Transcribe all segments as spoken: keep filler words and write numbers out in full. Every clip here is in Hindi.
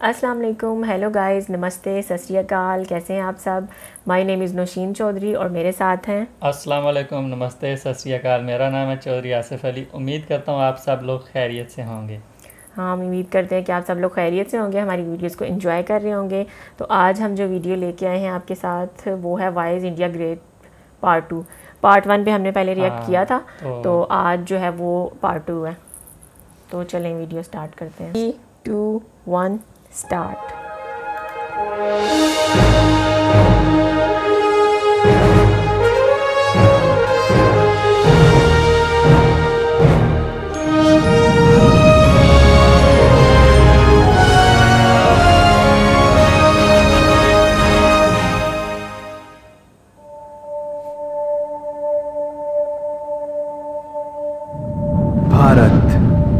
अस्सलाम वालेकुम, हेलो गाइस, नमस्ते, सत श्री अकाल। कैसे हैं आप सब? My name is Naushin Chaudhary और मेरे साथ हैं। अस्सलाम वालेकुम, नमस्ते, सत श्री अकाल। मेरा नाम है चौधरी आसिफ अली। उम्मीद करता हूँ आप सब लोग खैरियत से होंगे। हाँ, हम उम्मीद करते हैं कि आप सब लोग खैरियत से होंगे, हमारी वीडियोस को एंजॉय कर रहे होंगे। तो आज हम जो वीडियो लेके आए हैं आपके साथ वो है why is India great part two. Part one पे हमने पहले रिएक्ट हाँ, किया था, तो, तो आज जो है वो पार्ट टू है। तो चलें वीडियो स्टार्ट करते हैं। Three two one start. Bharat,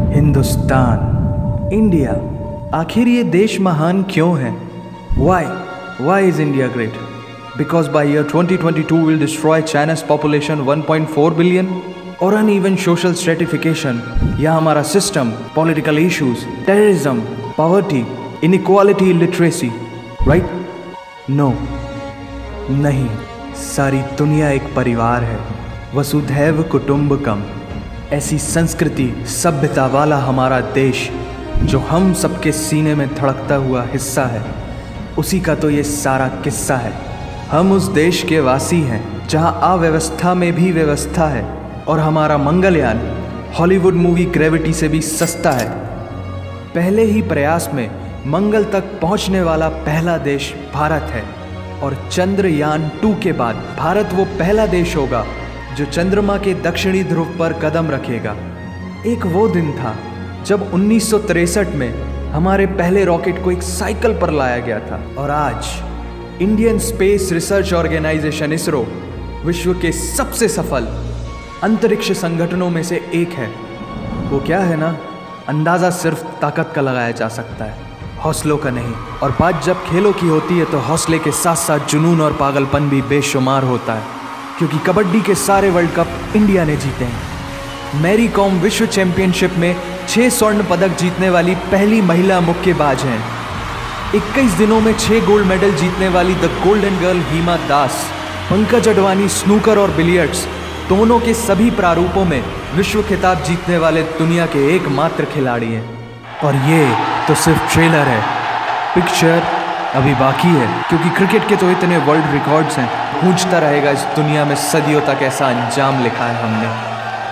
Hindustan, India, आखिर ये देश महान क्यों है? Why? Why is India great? Because by year twenty twenty-two will destroy China's population one point four billion? और uneven social stratification या हमारा system, political issues, terrorism, poverty, inequality, illiteracy, right? No, नहीं, सारी दुनिया एक परिवार है, वसुधैव कुटुंबकम। ऐसी संस्कृति सभ्यता वाला हमारा देश जो हम सबके सीने में धड़कता हुआ हिस्सा है, उसी का तो ये सारा किस्सा है। हम उस देश के वासी हैं जहां अव्यवस्था में भी व्यवस्था है और हमारा मंगलयान हॉलीवुड मूवी ग्रेविटी से भी सस्ता है। पहले ही प्रयास में मंगल तक पहुंचने वाला पहला देश भारत है और चंद्रयान टू के बाद भारत वो पहला देश होगा जो चंद्रमा के दक्षिणी ध्रुव पर कदम रखेगा। एक वो दिन था जब उन्नीस सौ तिरसठ में हमारे पहले रॉकेट को एक साइकिल पर लाया गया था और आज Indian Space Research Organisation ISRO विश्व के सबसे सफल अंतरिक्ष संगठनों में से एक है। वो क्या है ना, अंदाज़ा सिर्फ ताकत का लगाया जा सकता है, हौसलों का नहीं। और बात जब खेलों की होती है तो हौसले के साथ साथ जुनून और पागलपन भी बेशुमार होता है, क्योंकि कबड्डी के सारे वर्ल्ड कप इंडिया ने जीते हैं। मैरी कॉम विश्व चैंपियनशिप में छः स्वर्ण पदक जीतने वाली पहली महिला मुक्केबाज हैं। इक्कीस दिनों में छः गोल्ड मेडल जीतने वाली the golden girl Hima Das. Pankaj Advani snooker और बिलियर्ड्स दोनों के सभी प्रारूपों में विश्व खिताब जीतने वाले दुनिया के एकमात्र खिलाड़ी हैं। और ये तो सिर्फ ट्रेलर है, पिक्चर अभी बाकी है, क्योंकि क्रिकेट के तो इतने वर्ल्ड रिकॉर्ड्स हैं, गूंजता रहेगा इस दुनिया में सदियों तक ऐसा अंजाम लिखा है हमने।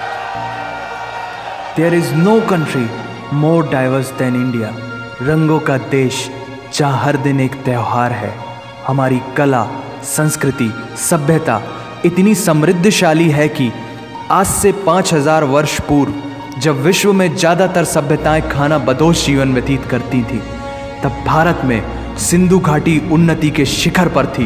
There is no country more diverse than India। रंगों का देश जहाँ हर दिन एक त्यौहार है। हमारी कला, संस्कृति, सभ्यता इतनी समृद्धशाली है कि आज से पाँच हजार वर्ष पूर्व जब विश्व में ज़्यादातर सभ्यताएं खाना बदोश जीवन व्यतीत करती थी, तब भारत में सिंधु घाटी उन्नति के शिखर पर थी।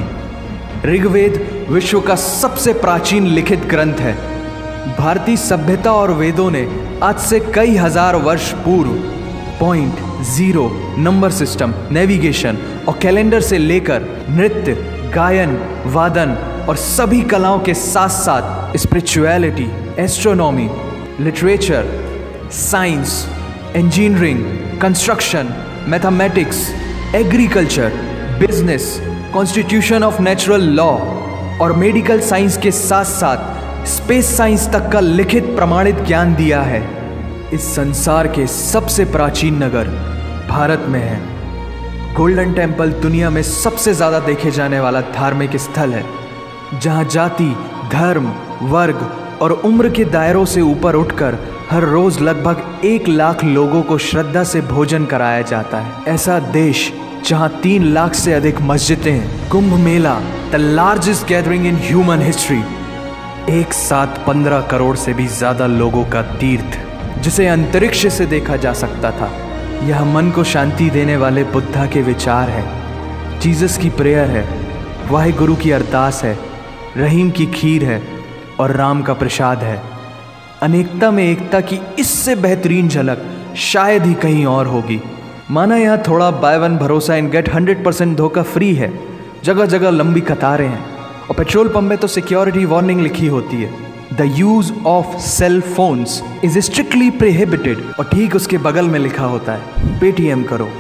ऋग्वेद विश्व का सबसे प्राचीन लिखित ग्रंथ है। भारतीय सभ्यता और वेदों ने आज से कई हजार वर्ष पूर्व point, zero, number system, navigation और कैलेंडर से लेकर नृत्य, गायन, वादन और सभी कलाओं के साथ साथ spirituality, astronomy, literature, science, engineering, construction, mathematics, agriculture, business, constitution of natural law और मेडिकल साइंस के साथ साथ स्पेस साइंस तक का लिखित प्रमाणित ज्ञान दिया है। इस संसार के सबसे प्राचीन नगर भारत में है। गोल्डन टेम्पल दुनिया में सबसे ज़्यादा देखे जाने वाला धार्मिक स्थल है, जहाँ जाति, धर्म, वर्ग और उम्र के दायरों से ऊपर उठकर हर रोज़ लगभग एक लाख लोगों को श्रद्धा से भोजन कराया जाता है। ऐसा देश जहाँ तीन लाख से अधिक मस्जिदें हैं। Kumbh Mela, the largest gathering in human history. एक साथ पंद्रह करोड़ से भी ज़्यादा लोगों का तीर्थ, जिसे अंतरिक्ष से देखा जा सकता था। यह मन को शांति देने वाले बुद्धा के विचार है, जीसस की प्रेयर है, वाहिगुरु की अरदास है, रहीम की खीर है और राम का प्रसाद है। अनेकता में एकता की इससे बेहतरीन झलक शायद ही कहीं और होगी। माना यहाँ थोड़ा बाय वन भरोसा इन गेट हंड्रेड परसेंट धोखा फ्री है, जगह जगह लंबी कतारें हैं और पेट्रोल पंप में तो सिक्योरिटी वार्निंग लिखी होती है। The use of cell phones is strictly prohibited और ठीक उसके बगल में लिखा होता है पेटीएम करो।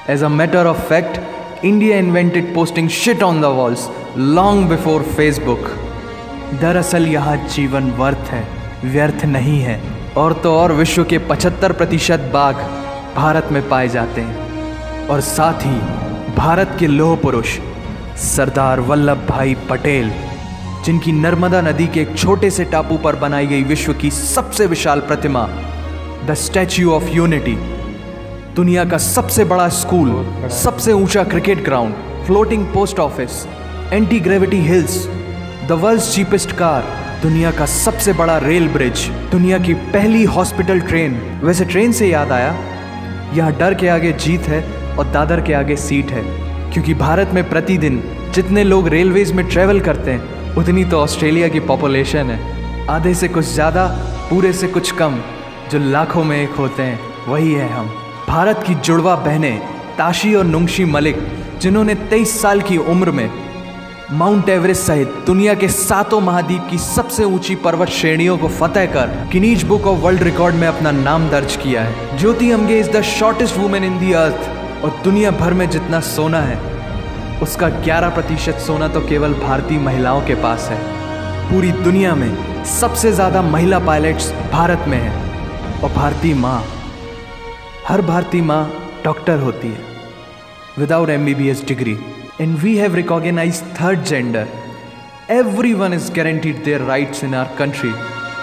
As a matter of fact, India invented posting shit on the walls long before Facebook. दरअसल यहाँ जीवन वर्थ है, व्यर्थ नहीं है। और तो और विश्व के पचहत्तर प्रतिशत बाघ भारत में पाए जाते हैं। और साथ ही भारत के लौह पुरुष सरदार वल्लभ भाई पटेल, जिनकी नर्मदा नदी के एक छोटे से टापू पर बनाई गई विश्व की सबसे विशाल प्रतिमा द स्टैच्यू ऑफ यूनिटी, दुनिया का सबसे बड़ा स्कूल, सबसे ऊंचा cricket ground, floating post office, anti gravity hills, the world's cheapest car, दुनिया का सबसे बड़ा रेल ब्रिज, दुनिया की पहली हॉस्पिटल ट्रेन। वैसे ट्रेन से याद आया, यहाँ डर के आगे जीत है और दादर के आगे सीट है, क्योंकि भारत में प्रतिदिन जितने लोग रेलवेज में ट्रेवल करते हैं उतनी तो ऑस्ट्रेलिया की पॉपुलेशन है। आधे से कुछ ज़्यादा, पूरे से कुछ कम, जो लाखों में एक होते हैं, वही है हम। भारत की जुड़वा बहनें ताशी और नुंगशी मलिक, जिन्होंने तेईस साल की उम्र में माउंट एवरेस्ट सहित दुनिया के सातों महाद्वीप की सबसे ऊंची पर्वत श्रेणियों को फतेह कर Guinness book of world record में अपना नाम दर्ज किया है। Jyoti Amge is the shortest women in the earth. और दुनिया भर में जितना सोना है उसका ग्यारह प्रतिशत सोना तो केवल भारतीय महिलाओं के पास है। पूरी दुनिया में सबसे ज़्यादा महिला पायलट्स भारत में हैं। और भारतीय माँ, हर भारतीय माँ डॉक्टर होती है without M B B S degree. And we have recognised third gender. Everyone is guaranteed their rights in our country.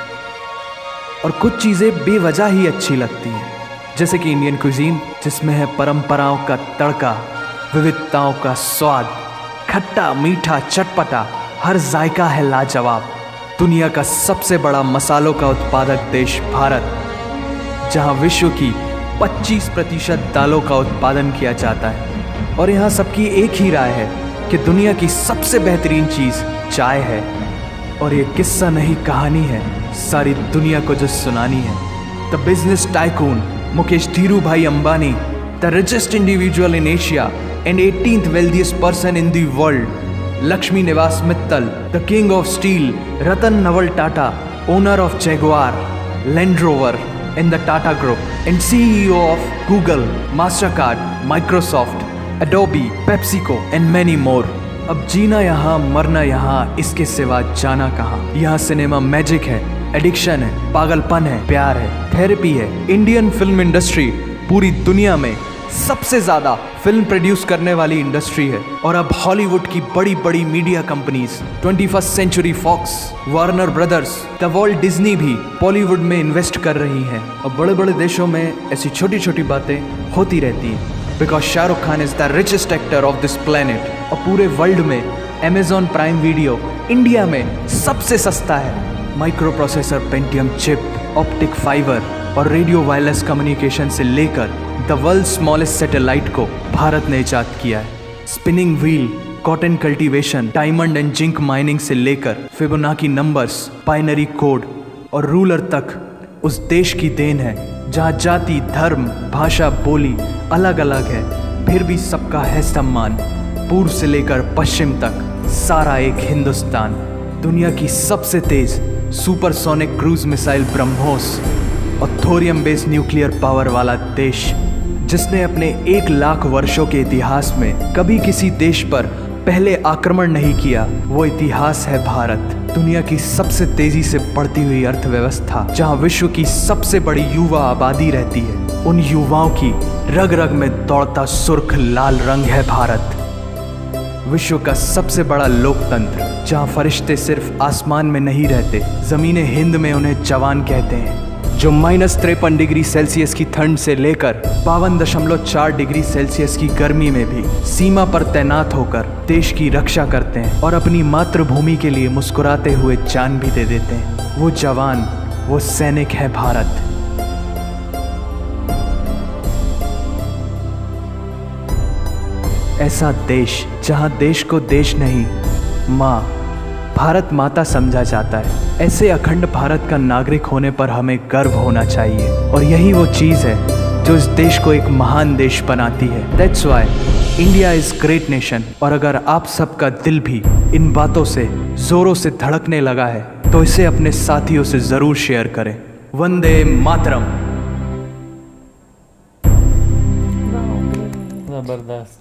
और कुछ चीज़ें बेवजह ही अच्छी लगती हैं, जैसे कि इंडियन क्विजीन, जिसमें है परंपराओं का तड़का, विविधताओं का स्वाद, खट्टा मीठा चटपटा, हर जायका है लाजवाब। दुनिया का सबसे बड़ा मसालों का उत्पादक देश भारत, जहां विश्व की पच्चीस प्रतिशत दालों का उत्पादन किया जाता है। और यहाँ सबकी एक ही राय है कि दुनिया की सबसे बेहतरीन चीज़ चाय है। और ये किस्सा नहीं कहानी है, सारी दुनिया को जो सुनानी है। The business tycoon Mukesh Dhirubhai Ambani, the richest individual in Asia and eighteenth wealthiest person in the world, Lakshmi Niwas Mittal, the king of steel Ratan Naval Tata, owner of Jaguar, Land Rover in the Tata Group and C E O of Google, Mastercard, Microsoft, Adobe, PepsiCo and many more. अब जीना यहाँ, मरना यहाँ, इसके सिवा जाना कहाँ। यहाँ सिनेमा मैजिक है, एडिक्शन है, पागलपन है, प्यार है, थेरेपी है। इंडियन फिल्म इंडस्ट्री पूरी दुनिया में सबसे ज़्यादा फिल्म प्रोड्यूस करने वाली इंडस्ट्री है। और अब हॉलीवुड की बड़ी बड़ी media companies, twenty first century Fox, Warner Brothers, the world Disney भी बॉलीवुड में इन्वेस्ट कर रही हैं। और बड़े बड़े देशों में ऐसी छोटी छोटी बातें होती रहती हैं, because Shahrukh Khan is the richest actor of this planet. और पूरे वर्ल्ड में अमेजॉन प्राइम वीडियो इंडिया में सबसे सस्ता है। Micro processor Pentium chip, optic fibre और रेडियो वायरलेस कम्युनिकेशन से लेकर द वर्ल्ड स्मॉलेस्ट सैटेलाइट को भारत ने इजाद किया है। Spinning wheel, cotton cultivation, diamond and zinc mining से लेकर फिबोनाची नंबर्स, बाइनरी कोड और रूलर तक उस देश की देन है, जहाँ जाति, धर्म, भाषा, बोली अलग अलग है, फिर भी सबका है सम्मान। पूर्व से लेकर पश्चिम तक सारा एक हिंदुस्तान। दुनिया की सबसे तेज सुपरसोनिक क्रूज मिसाइल ब्रह्मोस और थोरियम बेस्ड न्यूक्लियर पावर वाला देश, जिसने अपने एक लाख वर्षों के इतिहास में कभी किसी देश पर पहले आक्रमण नहीं किया, वो इतिहास है भारत। दुनिया की सबसे तेजी से बढ़ती हुई अर्थव्यवस्था, जहां विश्व की सबसे बड़ी युवा आबादी रहती है, उन युवाओं की रग रग में दौड़ता सुर्ख लाल रंग है भारत। विश्व का सबसे बड़ा लोकतंत्र, जहां फरिश्ते सिर्फ आसमान में नहीं रहते, जमीन हिंद में उन्हें जवान कहते हैं, जो माइनस तिरपन डिग्री सेल्सियस की ठंड से लेकर बावन दशमलव चार डिग्री सेल्सियस की गर्मी में भी सीमा पर तैनात होकर देश की रक्षा करते हैं और अपनी मातृभूमि के लिए मुस्कुराते हुए जान भी दे देते हैं। वो जवान, वो सैनिक है भारत। ऐसा देश जहां देश को देश नहीं, माँ, भारत माता समझा जाता है। ऐसे अखंड भारत का नागरिक होने पर हमें गर्व होना चाहिए। और यही वो चीज़ है जो इस देश को एक महान देश बनाती है। That's why India is great nation. और अगर आप सबका दिल भी इन बातों से ज़ोरों से धड़कने लगा है तो इसे अपने साथियों से ज़रूर शेयर करें। वंदे मातरम। ज़बरदस्त।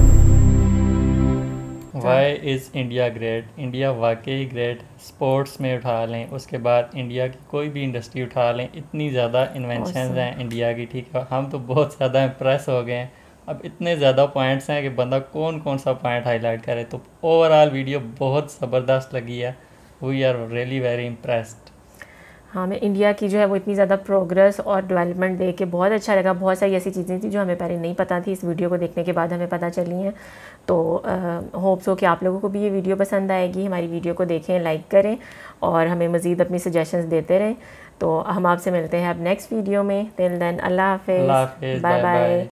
Why is India great? India वाकई ग्रेट। स्पोर्ट्स में उठा लें, उसके बाद इंडिया की कोई भी इंडस्ट्री उठा लें, इतनी ज़्यादा इन्वेंशंस हैं इंडिया की, ठीक है। हम तो बहुत ज़्यादा इम्प्रेस हो गए हैं। अब इतने ज़्यादा पॉइंट्स हैं कि बंदा कौन कौन सा पॉइंट हाईलाइट करे। तो ओवरऑल वीडियो बहुत ज़बरदस्त लगी है। We are really very impressed. हाँ, हमें इंडिया की जो है वो इतनी ज़्यादा प्रोग्रेस और डेवलपमेंट देख के बहुत अच्छा लगा। बहुत सारी ऐसी चीज़ें थी जो हमें पहले नहीं पता थी, इस वीडियो को देखने के बाद हमें पता चली हैं। तो होप्स हो कि आप लोगों को भी ये वीडियो पसंद आएगी। हमारी वीडियो को देखें, लाइक करें और हमें मज़ीद अपनी सजेशंस देते रहें। तो हम आपसे मिलते हैं अब नेक्स्ट वीडियो में। टिल देन अल्लाह हाफ़िज़, बाय बाय।